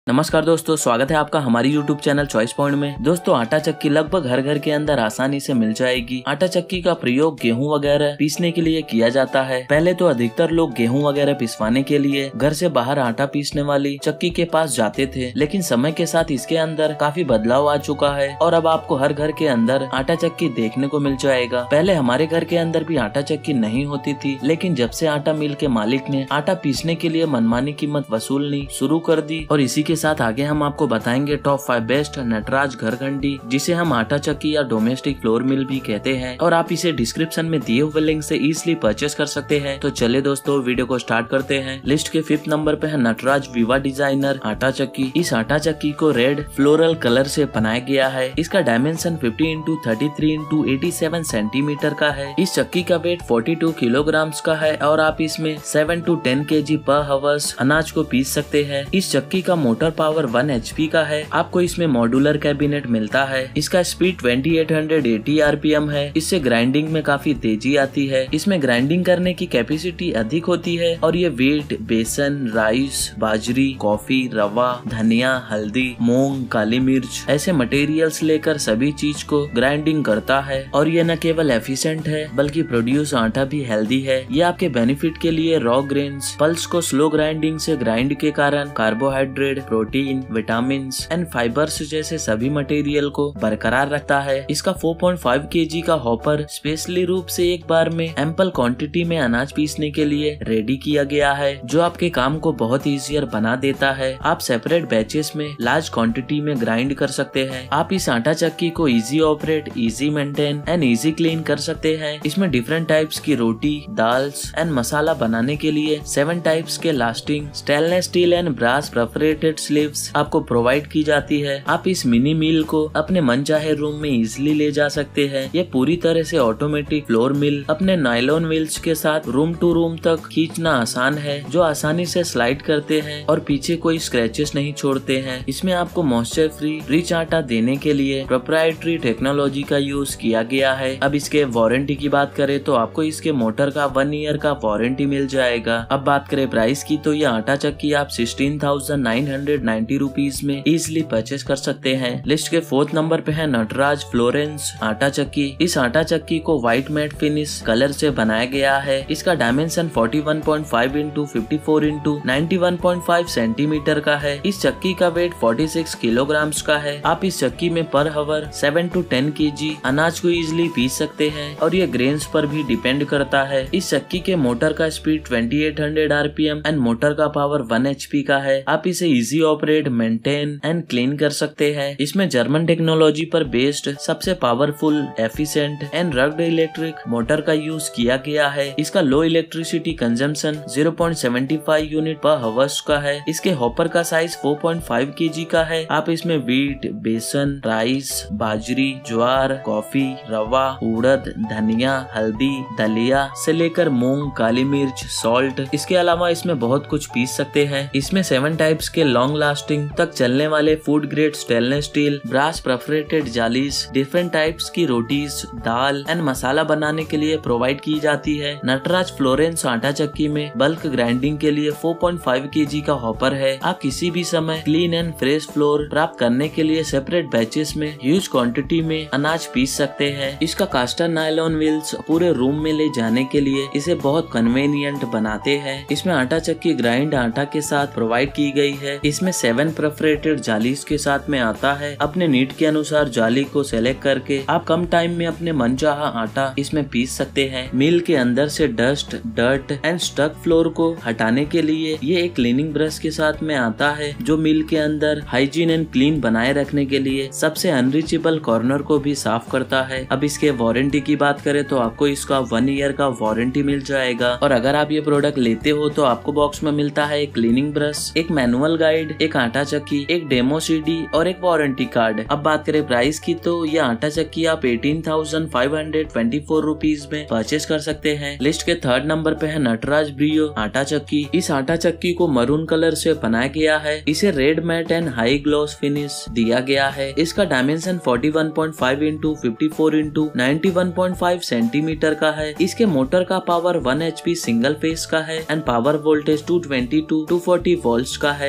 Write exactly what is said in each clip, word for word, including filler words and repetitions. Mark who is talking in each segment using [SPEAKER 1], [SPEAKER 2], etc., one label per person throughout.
[SPEAKER 1] नमस्कार दोस्तों, स्वागत है आपका हमारी यूट्यूब चैनल चॉइस पॉइंट में। दोस्तों, आटा चक्की लगभग हर घर के अंदर आसानी से मिल जाएगी। आटा चक्की का प्रयोग गेहूं वगैरह पीसने के लिए किया जाता है। पहले तो अधिकतर लोग गेहूं वगैरह पिसवाने के लिए घर से बाहर आटा पीसने वाली चक्की के पास जाते थे, लेकिन समय के साथ इसके अंदर काफी बदलाव आ चुका है और अब आपको हर घर के अंदर आटा चक्की देखने को मिल जाएगा। पहले हमारे घर के अंदर भी आटा चक्की नहीं होती थी, लेकिन जब से आटा मिल के मालिक ने आटा पीसने के लिए मनमानी कीमत वसूलनी शुरू कर दी और इसी के साथ आगे हम आपको बताएंगे टॉप फाइव बेस्ट नटराज घरघंटी, जिसे हम आटा चक्की या डोमेस्टिक फ्लोर मिल भी कहते हैं, और आप इसे डिस्क्रिप्शन में दिए हुए लिंक से इजिली परचेस कर सकते हैं। तो चलिए दोस्तों, वीडियो को स्टार्ट करते हैं। लिस्ट के फिफ्थ नंबर पे है नटराज विवा डिजाइनर आटा चक्की। इस आटा चक्की को रेड फ्लोरल कलर से बनाया गया है। इसका dimension fifty into thirty three into eighty seven centimetre का है। इस चक्की का वेट फोर्टी टू किलोग्राम का है और आप इसमें सेवन टू टेन के जी पर हावर्स अनाज को पीस सकते हैं। इस चक्की का motor power one H P का है। आपको इसमें मॉड्यूलर कैबिनेट मिलता है। इसका speed twenty eight hundred eighty R P M है। इससे ग्राइंडिंग में काफी तेजी आती है। इसमें ग्राइंडिंग करने की कैपेसिटी अधिक होती है और ये वीट, बेसन, राइस, बाजरी, कॉफी, रवा, धनिया, हल्दी, मूंग, काली मिर्च ऐसे मटेरियल्स लेकर सभी चीज को ग्राइंडिंग करता है। और ये न केवल एफिशिएंट है बल्कि प्रोड्यूस आटा भी हेल्दी है। ये आपके बेनिफिट के लिए रॉ ग्रेन्स पल्स को स्लो ग्राइंडिंग से ग्राइंड के कारण carbohydrate, protein, vitamin and fibres जैसे सभी मटेरियल को बरकरार रखता है। इसका फोर पॉइंट फाइव के जी का हॉपर स्पेशली रूप से एक बार में एम्पल क्वांटिटी में अनाज पीसने के लिए रेडी किया गया है, जो आपके काम को बहुत इजियर बना देता है। आप सेपरेट बैचेस में लार्ज क्वांटिटी में ग्राइंड कर सकते हैं। आप इस आटा चक्की को easy operate, easy maintain and easy clean कर सकते हैं। इसमें डिफरेंट टाइप्स की रोटी, दाल्स एंड मसाला बनाने के लिए सेवन टाइप्स के lasting stainless steel and brass perforated sleeves आपको प्रोवाइड की जाती है। आप इस मिनी मिल को अपने मनचाहे रूम में इजिली ले जा सकते हैं। ये पूरी तरह से ऑटोमेटिक फ्लोर मिल अपने नायलॉन व्हील्स के साथ रूम टू रूम तक खींचना आसान है, जो आसानी से स्लाइड करते हैं और पीछे कोई स्क्रैचेस नहीं छोड़ते हैं। इसमें आपको मॉइस्चर फ्री रिच आटा देने के लिए प्रोप्राइटरी टेक्नोलॉजी का यूज किया गया है। अब इसके वारंटी की बात करें तो आपको इसके मोटर का वन ईयर का वारंटी मिल जाएगा। अब बात करें प्राइस की, तो ये आटा चक्की आप sixteen thousand nine hundred ninety rupees में इजिली परचेस कर सकते हैं। लिस्ट के फोर्थ नंबर पे है नटराज फ्लोरेंस आटा चक्की। इस आटा चक्की को व्हाइट मैट फिनिश कलर से बनाया गया है। इसका dimension forty one point five into fifty four into ninety one point five centimetre का है। इस चक्की का वेट फोर्टी सिक्स किलोग्राम का है। आप इस चक्की में पर हावर सेवन टू टेन के जी अनाज को इजिली पीस सकते हैं और ये ग्रेन्स पर भी डिपेंड करता है। इस चक्की के मोटर का speed twenty eight hundred R P M and motor का पावर वन एच पी का है। आप इसे easy operate, maintain and clean कर सकते हैं। इसमें जर्मन टेक्नोलॉजी पर बेस्ड सबसे powerful, efficient and rugged electric motor का यूज किया गया है। इसका low electricity consumption zero point seven five unit per hours का है। इसके हॉपर का साइज फोर पॉइंट फाइव के जी का है। आप इसमें वीट, बेसन, राइस, बाजरी, ज्वार, कॉफी, रवा, उड़द, धनिया, हल्दी, दलिया से लेकर मूंग, काली मिर्च, सॉल्ट, इसके अलावा इसमें बहुत कुछ पीस सकते हैं। इसमें सेवन टाइप्स के लॉन्ग लास्टिंग तक चलने वाले food grade stainless steel brass perforated जालीज डिफरेंट टाइप्स की रोटीज, दाल एंड मसाला बनाने के लिए प्रोवाइड की जाती है। नटराज फ्लोरेंस आटा चक्की में बल्क ग्राइंडिंग के लिए फोर पॉइंट फाइव के जी का हॉपर है। आप किसी भी समय क्लीन एंड फ्रेश फ्लोर प्राप्त करने के लिए सेपरेट बैचेस में ह्यूज क्वांटिटी में अनाज पीस सकते हैं। इसका कास्टर नायलॉन व्हील्स पूरे रूम में ले जाने के लिए इसे बहुत कन्वीनियंट बनाते हैं। इसमें आटा चक्की ग्राइंड आटा के साथ प्रोवाइड की गई है। इसमें सेवन परफोरेटेड जालीज के साथ में आता है। अपने नीड के अनुसार जाली को सेलेक्ट करके आप कम टाइम में अपने मनचाहा आटा इसमें पीस सकते हैं। मिल के अंदर से dust, dirt and stuck flour को हटाने के लिए ये एक क्लीनिंग ब्रश के साथ में आता है, जो मिल के अंदर हाइजीन एंड क्लीन बनाए रखने के लिए सबसे अनरीचेबल कॉर्नर को भी साफ करता है। अब इसके वारंटी की बात करें तो आपको इसका वन ईयर का वारंटी मिल जाएगा और अगर आप ये प्रोडक्ट लेते हो तो आपको बॉक्स में मिलता है एक क्लीनिंग ब्रश, एक मैनुअल गाइड, एक आटा चक्की, एक डेमो सीडी और एक वारंटी कार्ड। अब बात करें प्राइस की, तो ये आटा चक्की आप eighteen thousand five hundred twenty four rupees में परचेस कर सकते हैं। लिस्ट के थर्ड नंबर पे है नटराज ब्रियो आटा चक्की। इस आटा चक्की को मरून कलर से बनाया गया है। इसे red matte and high gloss finish दिया गया है। इसका dimension forty one point five into fifty four into ninety one point five centimetre का है। इसके मोटर का power one H P single phase का है and power voltage two twenty two two forty volts का है। आपको इस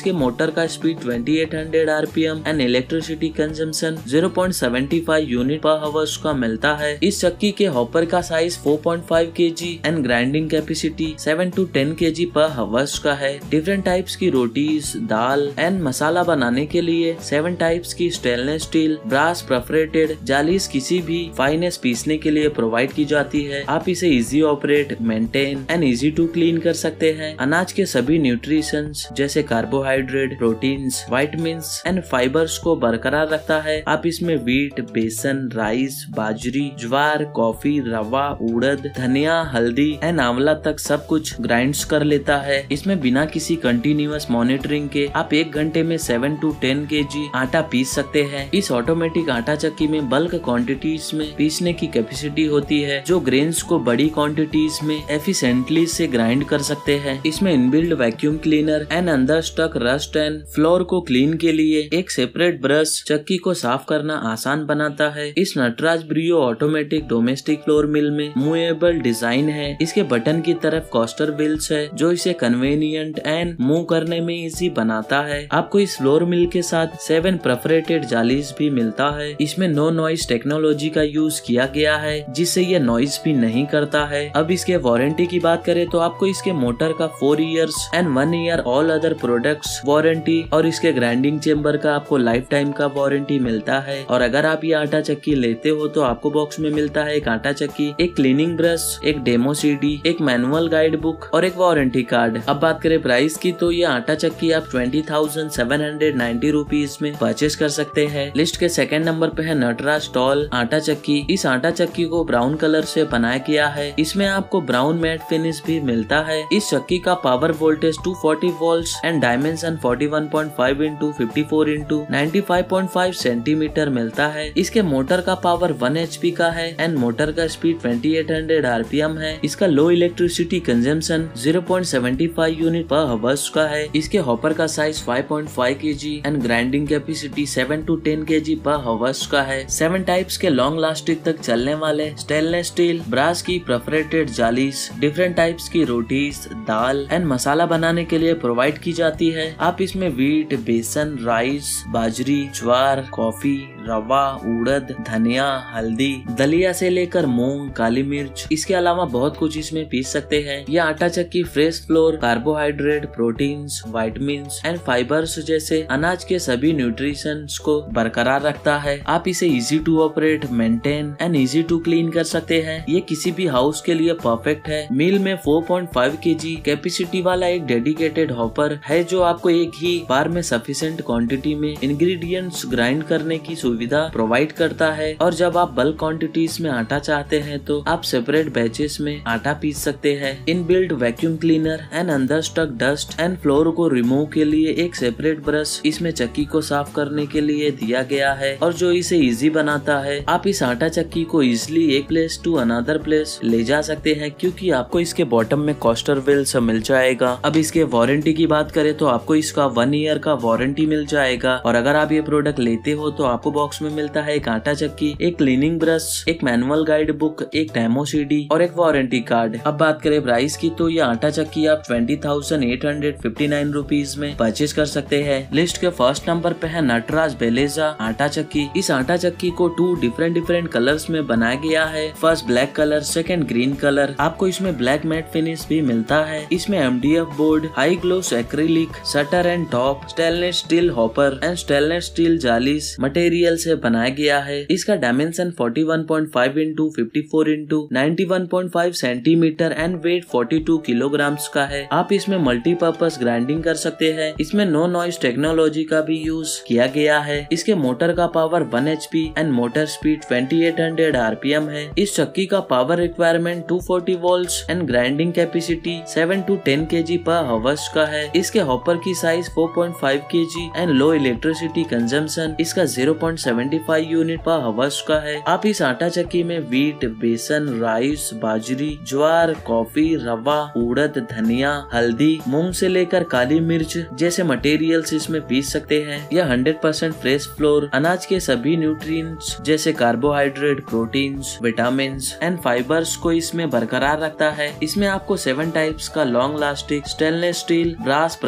[SPEAKER 1] इसके मोटर का स्पीड अट्ठाईस सौ RPM and electricity consumption zero point seven five unit per hours का मिलता है। इस चक्की के हॉपर का size four point five KG and grinding capacity seven to ten KG per hours का है। डिफरेंट टाइप्स की रोटीज, दाल एंड मसाला बनाने के लिए सेवन टाइप्स की स्टेनलेस स्टील ब्रास परफोरेटेड जालीज किसी भी फाइनेस पीसने के लिए प्रोवाइड की जाती है। आप इसे easy operate, maintain and easy to clean कर सकते हैं। अनाज के सभी न्यूट्रिशंस जैसे carbohydrate, proteins, vitamins and fibres को बरकरार रखता है। आप इसमें वीट, बेसन, राइस, बाजरी, ज्वार, कॉफी, रवा, उड़द, धनिया, हल्दी एंड आंवला तक सब कुछ ग्राइंड्स कर लेता है। इसमें बिना किसी कंटिन्यूअस मॉनिटरिंग के आप एक घंटे में सेवन टू टेन केजी आटा पीस सकते हैं। इस ऑटोमेटिक आटा चक्की में बल्क क्वांटिटीज में पीसने की कैपेसिटी होती है जो ग्रेन्स को बड़ी क्वांटिटीज में एफिशिएंटली से ग्राइंड कर सकते हैं। इसमें इनबिल्ट वैक्यूम क्लीनर एंड अंदर स्टक रस्ट एंड फ्लोर को क्लीन के लिए एक सेपरेट ब्रश चक्की को साफ करना आसान बनाता है। इस Nataraj Brio automatic domestic flour mill में मूवेबल डिजाइन है। इसके बटन की तरफ कॉस्टर व्हील्स है जो इसे कन्वीनियंट एंड मूव करने में इजी बनाता है। आपको इस फ्लोर मिल के साथ सेवन परफोरेटेड जालीज भी मिलता है। इसमें नो नॉइज टेक्नोलॉजी का यूज किया गया है जिससे ये नॉइज भी नहीं करता है। अब इसके वारंटी की बात करें तो आपको इसके मोटर का four years and one year all other products warranty और इसके ग्राइंडिंग चेम्बर का आपको लाइफ टाइम का वारंटी मिलता है। और अगर आप ये आटा चक्की लेते हो तो आपको बॉक्स में मिलता है एक आटा चक्की, एक क्लीनिंग ब्रश, एक डेमो सीडी, एक मैनुअल गाइड बुक और एक वारंटी कार्ड। अब बात करें प्राइस की तो ये आटा चक्की आप twenty thousand seven hundred ninety rupees में परचेज कर सकते हैं। लिस्ट के सेकंड नंबर पे है नटराज टॉल आटा चक्की। इस आटा चक्की को ब्राउन कलर से बनाया गया है। इसमें आपको ब्राउन मैट फिनिश भी मिलता है। इस चक्की का power voltage two forty volts and dimension forty one point five into fifty four into ninety five point five centimetre मिलता है। इसके मोटर का पावर वन एचपी का है एंड मोटर का speed twenty eight hundred RPM है। इसका low electricity consumption zero point seven five unit per hours का है। इसके हॉपर का size five point five KG and grinding capacity seven to ten KG per hours का है। Seven types के long lasting तक चलने वाले स्टेनलेस स्टील ब्रास की परफोरेटेड जालीज डिफरेंट टाइप्स की रोटीज, दाल एंड मसाला बनाने के लिए प्रोवाइड की जाती है। आप इसमें वीट, बेसन, राइस, बाजरी, ज्वार, कॉफी, रवा, उड़द, धनिया, हल्दी, दलिया से लेकर मूंग, काली मिर्च इसके अलावा बहुत कुछ इसमें पीस सकते हैं। यह आटा चक्की fresh flour, carbohydrate, proteins, vitamins and fibres जैसे अनाज के सभी न्यूट्रिशंस को बरकरार रखता है। आप इसे easy to operate, maintain and easy to clean कर सकते हैं। ये किसी भी हाउस के लिए परफेक्ट है। मील में four point five KG capacity वाला एक डेडिकेटेड हॉपर है जो आपको एक ही बार में सफिशिएंट क्वांटिटी में इंग्रेडिएंट्स ग्राइंड करने की सुविधा प्रोवाइड करता है। और जब आप बल्क क्वांटिटीज में आटा चाहते हैं तो आप सेपरेट बैचेस में आटा पीस सकते हैं। इनबिल्ट वैक्यूम क्लीनर एंड अंदर स्टक डस्ट एंड फ्लोर को रिमूव के लिए एक सेपरेट ब्रश इसमें चक्की को साफ करने के लिए दिया गया है और जो इसे इजी बनाता है। आप इस आटा चक्की को इजिली एक प्लेस टू अनदर प्लेस ले जा सकते हैं क्योंकि आपको इसके बॉटम में कॉस्टर व्हील्स मिल जाएगा। अब इसके वारंटी की बात करें तो आपको इसका वन ईयर का वारंटी मिल जाएगा। और अगर आप ये प्रोडक्ट लेते हो तो आपको बॉक्स में मिलता है एक आटा चक्की, एक क्लीनिंग ब्रश, एक मैनुअल गाइड बुक, एक डेमो सीडी और एक वारंटी कार्ड। अब बात करें प्राइस की तो ये आटा चक्की आप twenty thousand eight hundred fifty nine rupees में परचेज कर सकते हैं। लिस्ट के फर्स्ट नंबर पे है नटराज बेलेजा आटा चक्की। इस आटा चक्की को टू डिफरेंट डिफरेंट कलर्स में बनाया गया है। First black colour, second green colour. आपको इसमें ब्लैक मैट फिनिश भी मिलता है। इसमें MDF board, high gloss acrylic, shutter and top, stainless steel hopper and stainless steel जालीज मटेरियल से बनाया गया है। इसका dimension forty one point five into fifty four into ninety one point five centimetre and weight forty two kilograms का है। आप इसमें मल्टीपर्पज ग्राइंडिंग कर सकते हैं। इसमें नो नॉइज टेक्नोलॉजी का भी यूज किया गया है। इसके मोटर का power one HP and motor speed twenty eight hundred RPM है। इस चक्की का power requirement two forty volts and grinding capacity seven to ten KG per hours का है। इसके हॉपर की size four point five KG and low electricity consumption इसका zero point seven five unit per hours का है। आप इस आटा चक्की में वीट, बेसन, राइस, बाजरी, ज्वार, कॉफी, रवा, उड़द, धनिया, हल्दी, मूंग से लेकर काली मिर्च जैसे मटेरियल्स इसमें पीस सकते हैं। यह हंड्रेड परसेंट फ्रेश फ्लोर अनाज के सभी न्यूट्रिएंट्स जैसे carbohydrate, proteins, vitamins and fibres को इसमें बरकरार रखता है। इसमें आपको सेवन टाइप्स का long lasting stainless steel brass perforated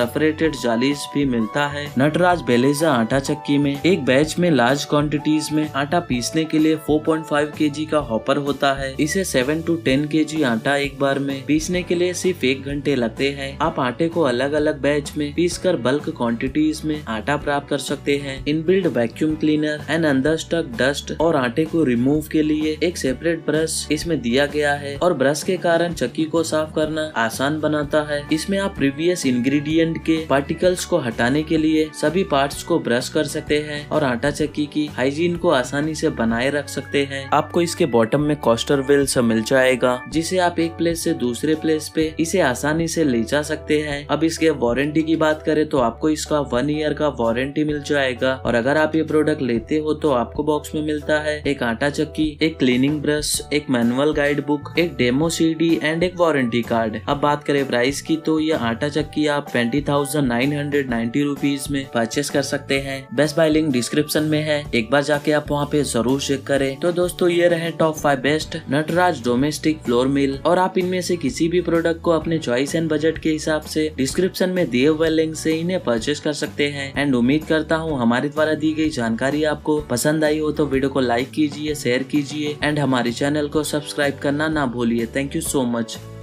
[SPEAKER 1] insulated जालीज भी मिलता है। नटराज बेलेजा आटा चक्की में एक बैच में लार्ज क्वांटिटीज में आटा पीसने के लिए चार पॉइंट पाँच केजी का हॉपर होता है। इसे सात टू दस केजी आटा एक बार में पीसने के लिए सिर्फ एक घंटे लगते हैं। आप आटे को अलग अलग बैच में पीस कर बल्क क्वांटिटीज में आटा प्राप्त कर सकते हैं। इनबिल्ड वैक्यूम क्लीनर एंड अंदर स्टक डस्ट और आटे को रिमूव के लिए एक सेपरेट ब्रश इसमें दिया गया है और ब्रश के कारण चक्की को साफ करना आसान बनाता है। इसमें आप प्रीवियस इंग्रेडिएंट के पार्टिकल्स को हटाने के लिए सभी पार्ट्स को ब्रश कर सकते हैं और आटा चक्की की हाइजीन को आसानी से बनाए रख सकते हैं। आपको इसके बॉटम में कॉस्टर व्हील से मिल जाएगा, जिसे आप एक प्लेस से दूसरे प्लेस पे इसे आसानी से ले जा सकते हैं। अब इसके वारंटी की बात करें तो आपको इसका वन ईयर का वारंटी मिल जाएगा और अगर आप ये प्रोडक्ट लेते हो तो आपको बॉक्स में मिलता है एक आटा चक्की, एक क्लीनिंग ब्रश, एक मैनुअल गाइड बुक, एक डेमो सीडी एंड एक वारंटी कार्ड। अब बात करें प्राइस की तो ये आटा चक्की आप twenty thousand nine hundred ninety rupees में परचेस कर सकते हैं। बेस्ट बाय लिंक डिस्क्रिप्शन में है, एक बार जाके आप वहाँ पे जरूर चेक करें। तो दोस्तों ये रहे top five best Nataraj domestic flour mill और आप इनमें से किसी भी प्रोडक्ट को अपने चॉइस एंड बजट के हिसाब से डिस्क्रिप्शन में दिए हुए लिंक से इन्हें परचेस कर सकते हैं। एंड उम्मीद करता हूँ हमारे द्वारा दी गई जानकारी आपको पसंद आई हो तो वीडियो को लाइक कीजिए, शेयर कीजिए एंड हमारे चैनल को सब्सक्राइब करना ना भूलिए। Thank you so much.